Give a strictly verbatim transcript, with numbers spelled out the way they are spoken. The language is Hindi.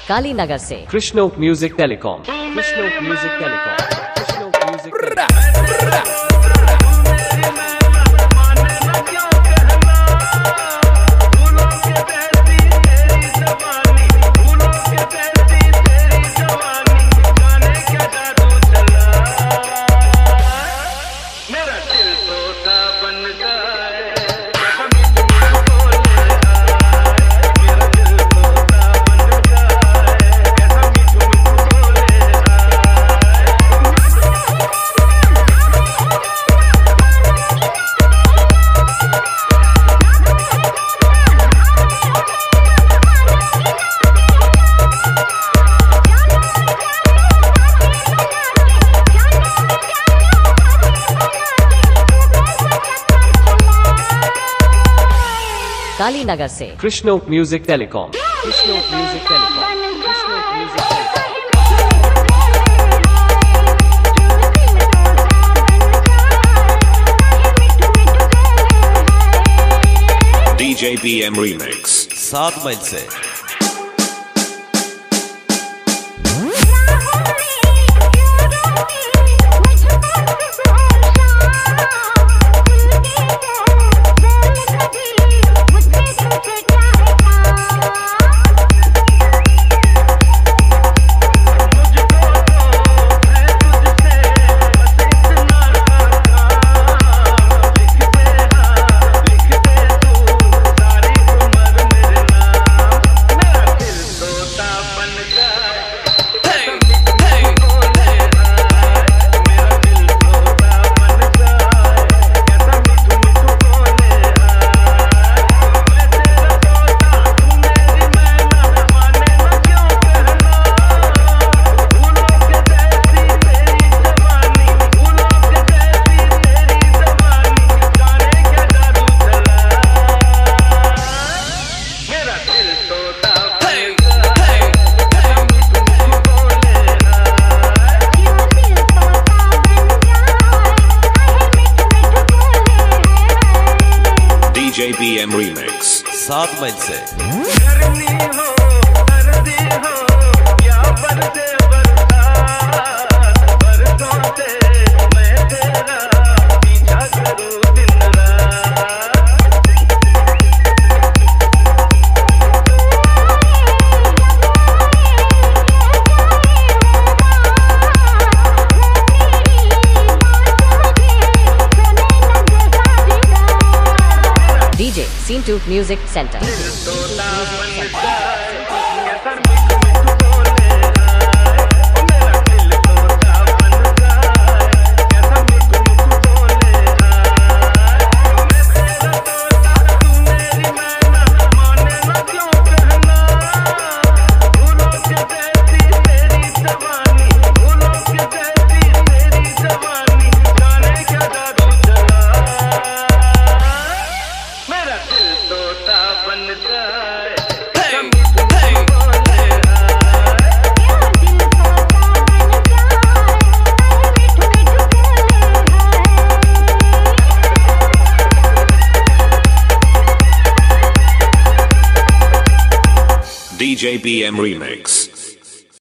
काली नगर से कृष्णोक म्यूजिक टेलीकॉम, कृष्णोक म्यूजिक टेलीकॉम, कृष्णोक म्यूजिक टेलीकॉम। काली नगर से कृष्णोक म्यूजिक टेलीकॉम, कृष्णोक म्यूजिक टेलीकॉम, कृष्णोक music telecom. DJ BM remix सात मील से डीजे बीएम रीमिक्स सात मील से DJ scene to music centre. DJ BM remix